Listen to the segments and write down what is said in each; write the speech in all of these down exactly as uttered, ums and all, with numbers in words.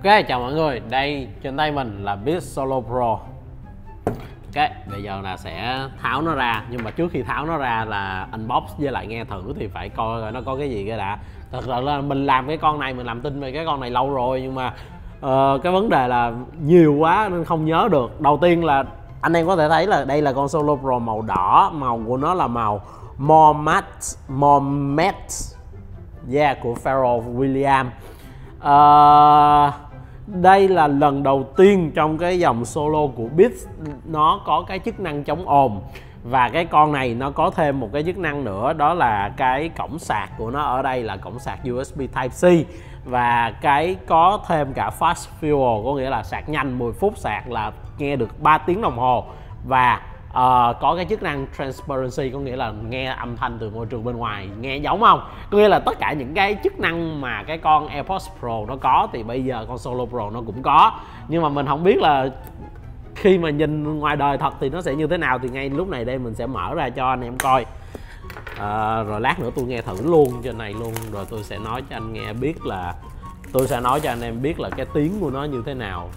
Ok, chào mọi người, đây trên tay mình là Beats Solo Pro. Ok, bây giờ là sẽ tháo nó ra, nhưng mà trước khi tháo nó ra là unbox với lại nghe thử thì phải coi coi nó có cái gì cái đã. Thật sự là mình làm cái con này, mình làm tin về cái con này lâu rồi, nhưng mà uh, cái vấn đề là nhiều quá nên không nhớ được. Đầu tiên là anh em có thể thấy là đây là con Solo Pro màu đỏ, màu của nó là màu More Matte, More Matte, yeah, của Pharrell Williams. Uh, đây là lần đầu tiên trong cái dòng solo của Beats nó có cái chức năng chống ồn, và cái con này nó có thêm một cái chức năng nữa, đó là cái cổng sạc của nó ở đây là cổng sạc u ét bê Type C, và cái có thêm cả fast fuel, có nghĩa là sạc nhanh mười phút sạc là nghe được ba tiếng đồng hồ, và Uh, có cái chức năng transparency, có nghĩa là nghe âm thanh từ môi trường bên ngoài, nghe giống không? Có nghĩa là tất cả những cái chức năng mà cái con AirPods Pro nó có thì bây giờ con Solo Pro nó cũng có. Nhưng mà mình không biết là khi mà nhìn ngoài đời thật thì nó sẽ như thế nào, thì ngay lúc này đây mình sẽ mở ra cho anh em coi. uh, Rồi lát nữa tôi nghe thử luôn trên này luôn, rồi tôi sẽ nói cho anh nghe biết là Tôi sẽ nói cho anh em biết là cái tiếng của nó như thế nào.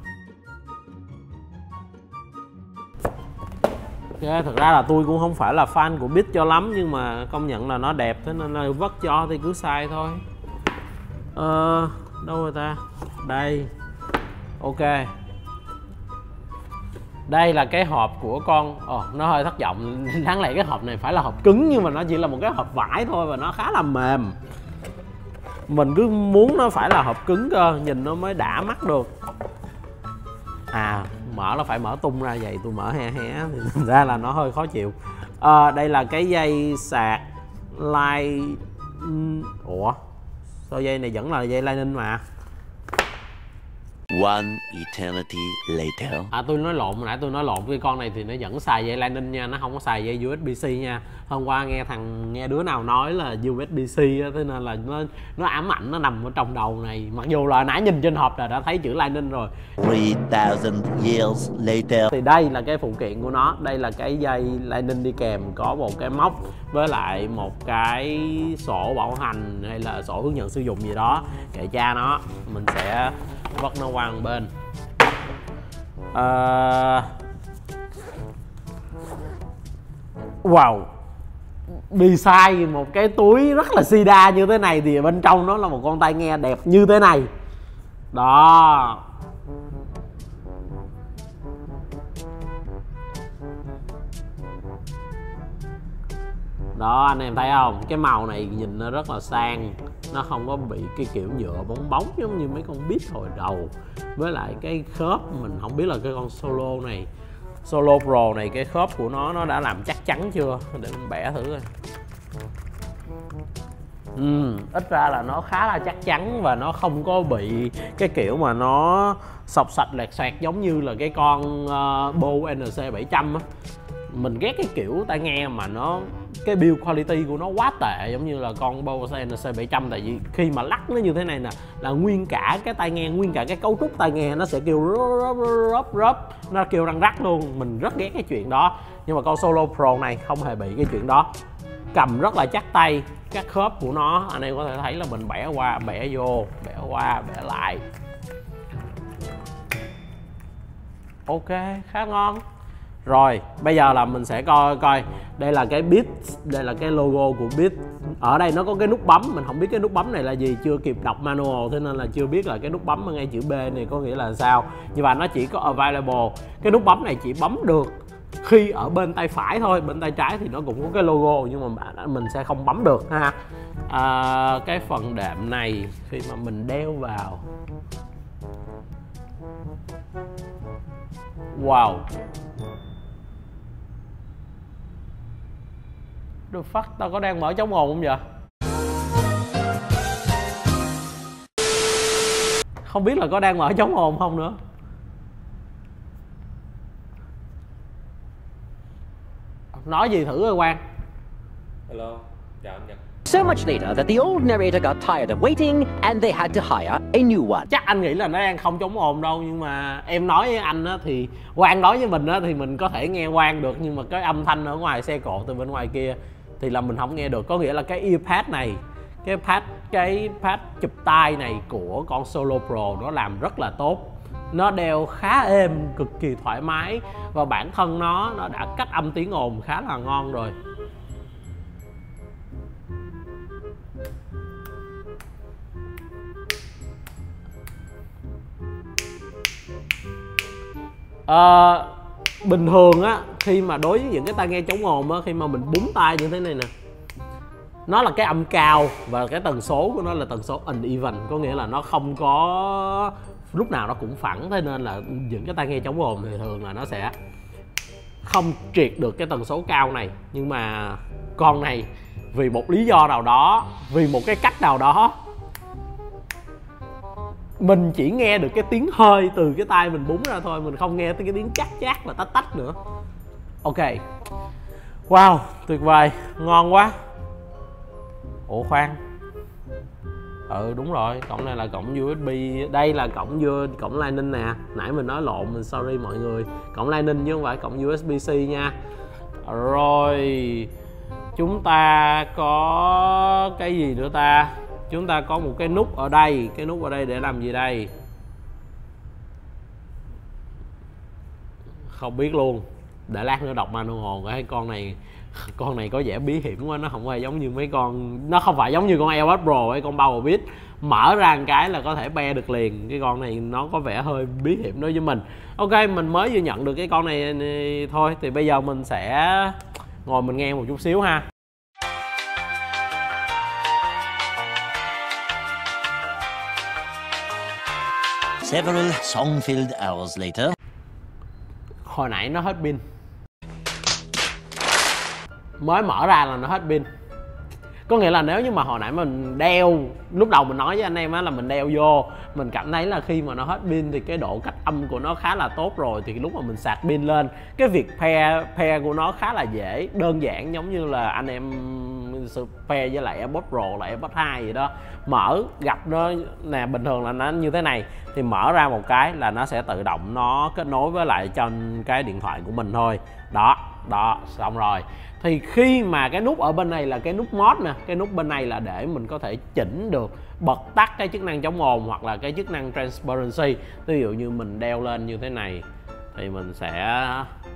Okay, thực ra là tôi cũng không phải là fan của Beats cho lắm, nhưng mà công nhận là nó đẹp, thế nên là vất cho thì cứ xài thôi. Ờ, đâu rồi ta? Đây. Ok. Đây là cái hộp của con. Ồ, oh, nó hơi thất vọng. Đáng lẽ cái hộp này phải là hộp cứng, nhưng mà nó chỉ là một cái hộp vải thôi và nó khá là mềm. Mình cứ muốn nó phải là hộp cứng cơ, nhìn nó mới đã mắt được. À, mở là phải mở tung ra, vậy tôi mở he he thì thành ra là nó hơi khó chịu. À, đây là cái dây sạc Lightning. Ủa, sao dây này vẫn là dây Lightning mà? One eternity later. À, tôi nói lộn, nãy tôi nói lộn, cái con này thì nó vẫn xài dây Lightning nha, nó không có xài dây u ét bê C nha. Hôm qua nghe thằng nghe đứa nào nói là u ét bê C á, thế nên là nó nó ám ảnh, nó nằm ở trong đầu này. Mặc dù là nãy nhìn trên hộp là đã thấy chữ Lightning rồi. three thousand years later. Thì đây là cái phụ kiện của nó, đây là cái dây Lightning đi kèm, có một cái móc với lại một cái sổ bảo hành hay là sổ hướng dẫn sử dụng gì đó. Kệ cha nó, mình sẽ vất nó qua một bên. À... Wow, design một cái túi rất là sida như thế này thì bên trong nó là một con tai nghe đẹp như thế này. Đó. Đó, anh em thấy không? Cái màu này nhìn nó rất là sang, nó không có bị cái kiểu nhựa bóng bóng giống như mấy con Beats hồi đầu. Với lại cái khớp, mình không biết là cái con Solo này, Solo Pro này, cái khớp của nó nó đã làm chắc chắn chưa? Để mình bẻ thử coi. Ừ, ít ra là nó khá là chắc chắn và nó không có bị cái kiểu mà nó sọc sạch lẹt xoẹt giống như là cái con uh, Bose en xê bảy trăm á. Mình ghét cái kiểu tai nghe mà nó cái build quality của nó quá tệ giống như là con Bose en xê bảy trăm, tại vì khi mà lắc nó như thế này nè là nguyên cả cái tai nghe, nguyên cả cái cấu trúc tai nghe nó sẽ kêu rớp rớp rớp, nó kêu răng rắc luôn. Mình rất ghét cái chuyện đó, nhưng mà con Solo Pro này không hề bị cái chuyện đó. Cầm rất là chắc tay, các khớp của nó anh em có thể thấy là mình bẻ qua bẻ vô, bẻ qua bẻ lại. Ok, khá ngon. Rồi, bây giờ là mình sẽ coi coi đây là cái Beats, đây là cái logo của Beats. Ở đây nó có cái nút bấm, mình không biết cái nút bấm này là gì, chưa kịp đọc manual thế nên là chưa biết là cái nút bấm ở ngay chữ B này có nghĩa là sao. Nhưng mà nó chỉ có available. Cái nút bấm này chỉ bấm được khi ở bên tay phải thôi, bên tay trái thì nó cũng có cái logo nhưng mà mình sẽ không bấm được ha. À, cái phần đệm này khi mà mình đeo vào, wow, the fuck, tao có đang mở chống ồn không vậy? Không biết là có đang mở chống ồn không nữa. Nói gì thử rồi Quang. Hello, chào anh Nhật. So much later that the old narrator got tired of waiting and they had to hire a new one. Chắc anh nghĩ là nó đang không chống ồn đâu, nhưng mà em nói với anh á thì Quang nói với mình á thì mình có thể nghe Quang được, nhưng mà cái âm thanh ở ngoài xe cộ từ bên ngoài kia thì là mình không nghe được. Có nghĩa là cái earpad này cái pad cái pad chụp tai này của con Solo Pro nó làm rất là tốt. Nó đeo khá êm, cực kỳ thoải mái, và bản thân nó nó đã cách âm tiếng ồn khá là ngon rồi. À, bình thường á, khi mà đối với những cái tai nghe chống ồn á, khi mà mình búng tai như thế này nè, nó là cái âm cao và cái tần số của nó là tần số uneven, có nghĩa là nó không có lúc nào nó cũng phẳng, thế nên là những cái tai nghe chống ồn thì thường là nó sẽ không triệt được cái tần số cao này. Nhưng mà con này vì một lý do nào đó, vì một cái cách nào đó, mình chỉ nghe được cái tiếng hơi từ cái tai mình búng ra thôi, mình không nghe tới cái tiếng chát chát và tách tách nữa. Ok, wow, tuyệt vời, ngon quá. Ủa khoan, ừ đúng rồi, cổng này là cổng u ét bê, đây là cổng U, cổng Lightning nè, nãy mình nói lộn, mình sorry mọi người, cổng Lightning chứ không phải cổng u ét bê C nha. Rồi chúng ta có cái gì nữa ta? Chúng ta có một cái nút ở đây, cái nút ở đây để làm gì đây? Không biết luôn, để lát nữa đọc manual cái con này con này có vẻ bí hiểm quá, nó không hề giống như mấy con, nó không phải giống như con AirPods Pro hay con Power Beats mở ra một cái là có thể be được liền. Cái con này nó có vẻ hơi bí hiểm đối với mình. Ok, mình mới vừa nhận được cái con này, này thôi, thì bây giờ mình sẽ ngồi mình nghe một chút xíu ha. Several song-filled hours later. Hồi nãy nó hết pin, mới mở ra là nó hết pin. Có nghĩa là nếu như mà hồi nãy mình đeo, lúc đầu mình nói với anh em á là mình đeo vô, mình cảm thấy là khi mà nó hết pin thì cái độ cách âm của nó khá là tốt rồi, thì lúc mà mình sạc pin lên, cái việc pair pair của nó khá là dễ, đơn giản, giống như là anh em pair với lại AirPods Pro là AirPods hai vậy đó. Mở gặp nó nè, bình thường là nó như thế này, thì mở ra một cái là nó sẽ tự động nó kết nối với lại trên cái điện thoại của mình thôi. Đó, đó, xong rồi. Thì khi mà cái nút ở bên này là cái nút mod nè, cái nút bên này là để mình có thể chỉnh được, bật tắt cái chức năng chống ồn hoặc là cái chức năng transparency. Ví dụ như mình đeo lên như thế này thì mình sẽ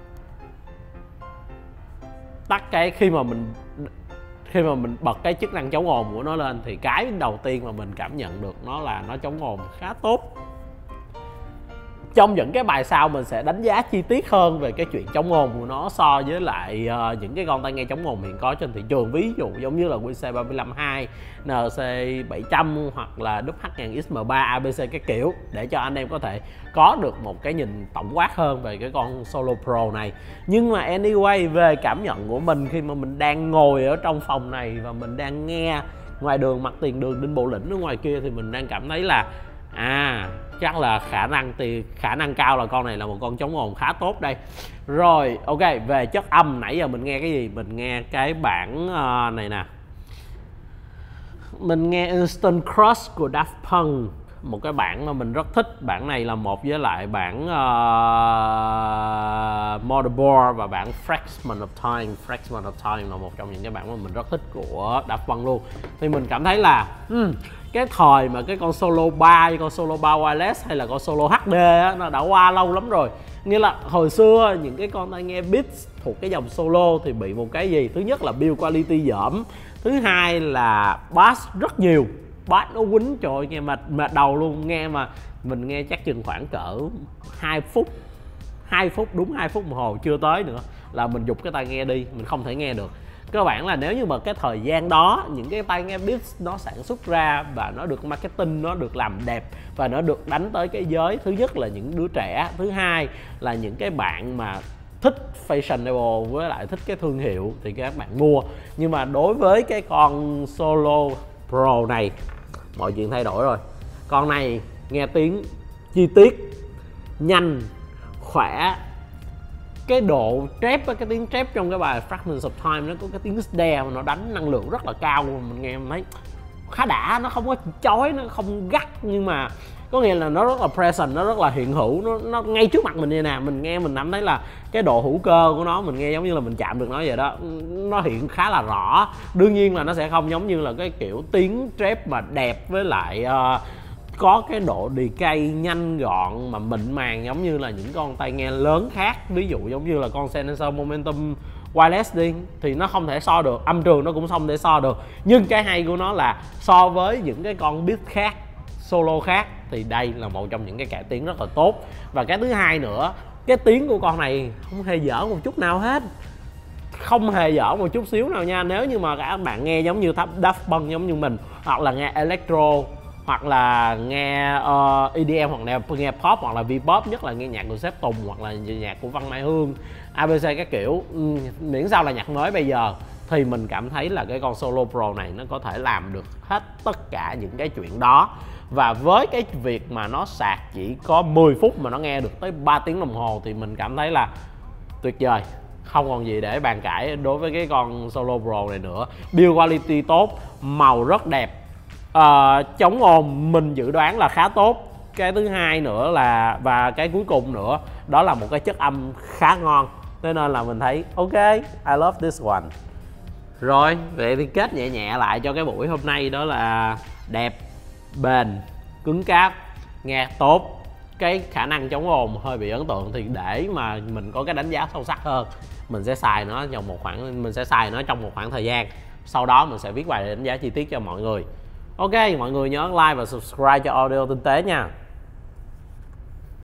tắt cái, khi mà mình khi mà mình bật cái chức năng chống ồn của nó lên thì cái đầu tiên mà mình cảm nhận được nó là nó chống ồn khá tốt. Trong những cái bài sau mình sẽ đánh giá chi tiết hơn về cái chuyện chống ồn của nó so với lại uh, những cái con tai nghe chống ồn hiện có trên thị trường, ví dụ giống như là quy xê ba lăm hai, en xê bảy trăm hoặc là W H một nghìn X M ba, A B C cái kiểu, để cho anh em có thể có được một cái nhìn tổng quát hơn về cái con Solo Pro này. Nhưng mà anyway, về cảm nhận của mình khi mà mình đang ngồi ở trong phòng này và mình đang nghe ngoài đường, mặt tiền đường Đinh Bộ Lĩnh ở ngoài kia, thì mình đang cảm thấy là à chắc là khả năng thì khả năng cao là con này là một con chống ồn khá tốt đây. Rồi ok, về chất âm nãy giờ mình nghe cái gì? Mình nghe cái bản uh, này nè, mình nghe Instant Crush của Daft Punk, một cái bản mà mình rất thích. Bản này là một với lại bản uh, Motherboard và bản Fragment of Time. Fragment of Time là một trong những cái bản mà mình rất thích của Daft Punk luôn. Thì mình cảm thấy là um, cái thời mà cái con Solo ba, con Solo ba Wireless hay là con Solo hát đê á, nó đã qua lâu lắm rồi. Nghĩa là hồi xưa những cái con tai nghe Beats thuộc cái dòng Solo thì bị một cái gì? Thứ nhất là build quality dởm, thứ hai là bass rất nhiều, bass nó quýnh, trời ơi, nghe mệt mệt đầu luôn. Nghe mà mình nghe chắc chừng khoảng cỡ hai phút, hai phút, đúng hai phút đồng hồ chưa tới nữa là mình giục cái tai nghe đi, mình không thể nghe được. Cơ bản là nếu như mà cái thời gian đó những cái tai nghe Beats nó sản xuất ra và nó được marketing, nó được làm đẹp và nó được đánh tới cái giới, thứ nhất là những đứa trẻ, thứ hai là những cái bạn mà thích fashionable với lại thích cái thương hiệu thì các bạn mua. Nhưng mà đối với cái con Solo Pro này mọi chuyện thay đổi rồi. Con này nghe tiếng chi tiết, nhanh, khỏe. Cái độ trap, cái tiếng trap trong cái bài Fragments of Time nó có cái tiếng snare mà nó đánh năng lượng rất là cao, mình nghe mình thấy khá đã, nó không có chói, nó không gắt, nhưng mà có nghĩa là nó rất là present, nó rất là hiện hữu, nó, nó ngay trước mặt mình như nè. Mình nghe mình cảm thấy là cái độ hữu cơ của nó, mình nghe giống như là mình chạm được nó vậy đó, nó hiện khá là rõ. Đương nhiên là nó sẽ không giống như là cái kiểu tiếng trap mà đẹp với lại uh, có cái độ decay nhanh gọn mà mịn màng giống như là những con tai nghe lớn khác, ví dụ giống như là con Sennheiser Momentum Wireless đi, thì nó không thể so được, âm trường nó cũng không thể so được. Nhưng cái hay của nó là so với những cái con beat khác, solo khác, thì đây là một trong những cái cải tiến rất là tốt. Và cái thứ hai nữa, cái tiếng của con này không hề dở một chút nào hết, không hề dở một chút xíu nào nha. Nếu như mà các bạn nghe giống như Daft Punk giống như mình, hoặc là nghe electro, hoặc là nghe uh, e đê em, hoặc là nghe pop, hoặc là V-pop, nhất là nghe nhạc của Sếp Tùng, hoặc là nhạc của Văn Mai Hương, a bê xê các kiểu, um, miễn sao là nhạc mới bây giờ, thì mình cảm thấy là cái con Solo Pro này nó có thể làm được hết tất cả những cái chuyện đó. Và với cái việc mà nó sạc chỉ có mười phút mà nó nghe được tới ba tiếng đồng hồ thì mình cảm thấy là tuyệt vời, không còn gì để bàn cãi đối với cái con Solo Pro này nữa. Build quality tốt, màu rất đẹp, à, chống ồn mình dự đoán là khá tốt. Cái thứ hai nữa là, và cái cuối cùng nữa, đó là một cái chất âm khá ngon. Thế nên là mình thấy ok, I love this one. Rồi, vậy thì kết nhẹ nhẹ lại cho cái buổi hôm nay, đó là đẹp, bền, cứng cáp, nghe tốt. Cái khả năng chống ồn hơi bị ấn tượng, thì để mà mình có cái đánh giá sâu sắc hơn, mình sẽ xài nó trong một khoảng mình sẽ xài nó trong một khoảng thời gian. Sau đó mình sẽ viết bài đánh giá chi tiết cho mọi người. Ok, mọi người nhớ like và subscribe cho Audio Tinh Tế nha.